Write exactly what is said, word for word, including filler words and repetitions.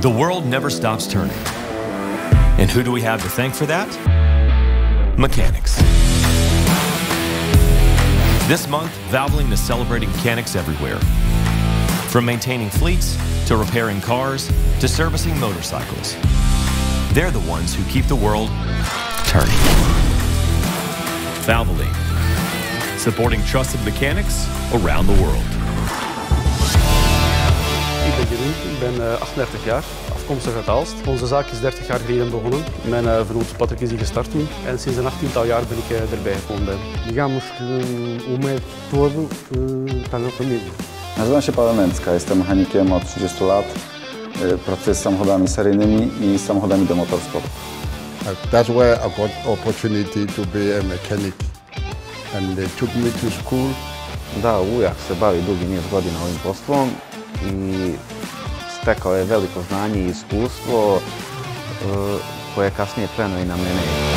The world never stops turning. And who do we have to thank for that? Mechanics. This month, Valvoline is celebrating mechanics everywhere. From maintaining fleets, to repairing cars, to servicing motorcycles. They're the ones who keep the world turning. Valvoline, supporting trusted mechanics around the world. Ik ben Jeroen, ik ben uh, achtendertig jaar, afkomstig uit Aalst. Onze zaak is dertig jaar geleden begonnen. Mijn uh, vernoot Patrick is die gestart toen. En sinds een achttiental jaar ben ik uh, erbij gekomen ben. Digamos que o método está na família. Nazywam się Paweł Męcka, jestem mechanikiem od trzydziestu lat. Pracuję z samochodami seryjnymi i samochodami do motorsportu. That's where I got opportunity to be a mechanic. And they took me to school. Da, ujak se bavi dugi niz godina ovim poslom i stekao je veliko znanje i iskustvo koje je kasnije preneo i na mene.